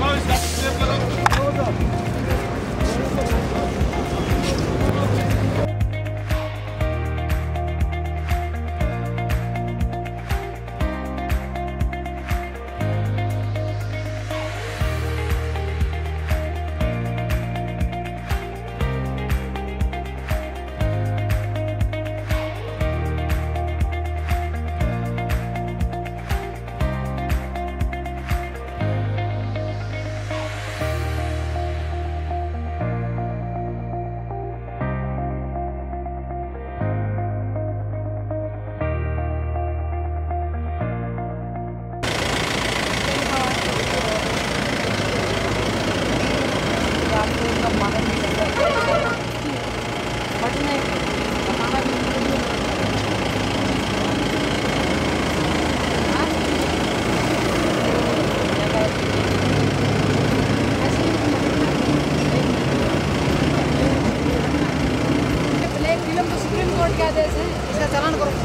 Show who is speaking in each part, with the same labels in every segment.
Speaker 1: इसका चालान करो।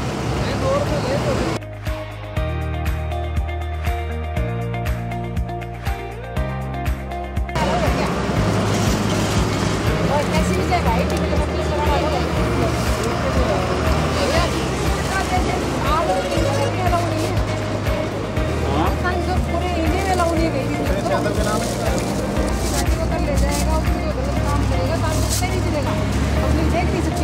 Speaker 1: ले जाएगा और गलत काम करेगा तो आपको नहीं चलेगा, अपनी देख नहीं सकती।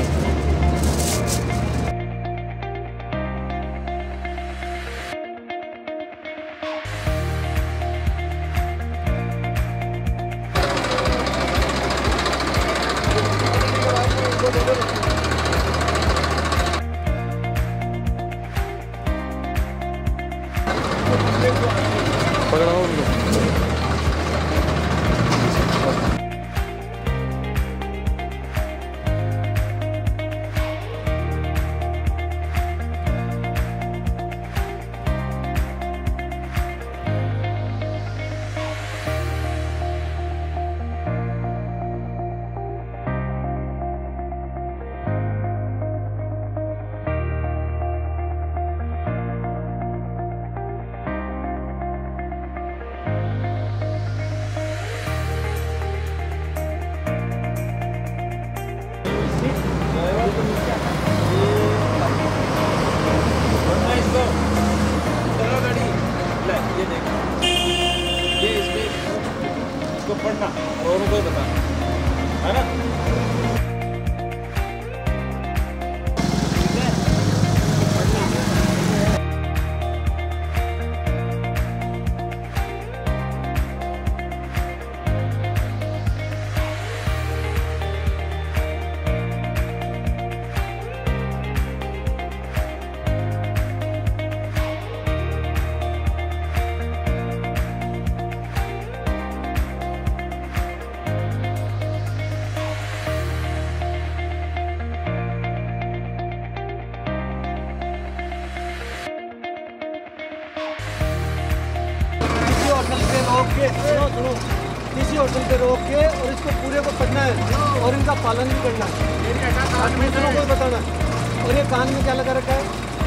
Speaker 2: इसको पढ़ना और औरों को बताना, है ना?
Speaker 3: सुनो, किसी होटल पे रोक के और इसको पूरे को पढ़ना है और इनका पालन भी करना है, दूसरों को बताना। और ये कान में क्या लगा रखा है?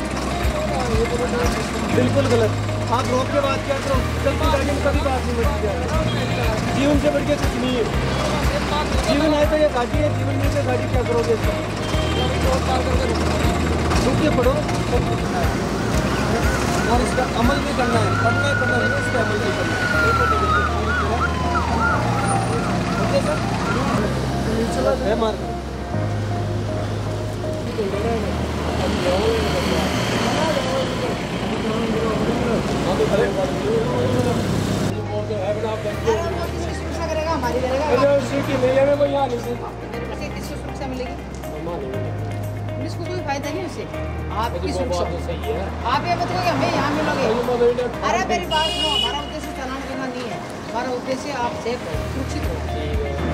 Speaker 3: बिल्कुल गलत। आप रोक के बात क्या करो, चलती गाड़ी में कभी बात नहीं बढ़ती। जीवन से बढ़ के कुछ नहीं है। जीवन है तो ये गाड़ी है, जीवन में से गाड़ी क्या करोगे इसका? रुक के पढ़ो और इसका अमल भी करना है, पढ़ना है पढ़ना है, इसका अमल भी करना है। चलो है मार मेले में कोई किसको सुरक्षा मिलेगी? इसको कोई फायदा नहीं उससे। आपकी सुरक्षा सही है। आप ये बताओ कि हमें यहाँ मिलोगे। अरे मेरी बात सुनो, हमारा उद्देश्य चालान करना नहीं है, हमारा उद्देश्य आप सेफ हो, सुरक्षित हो।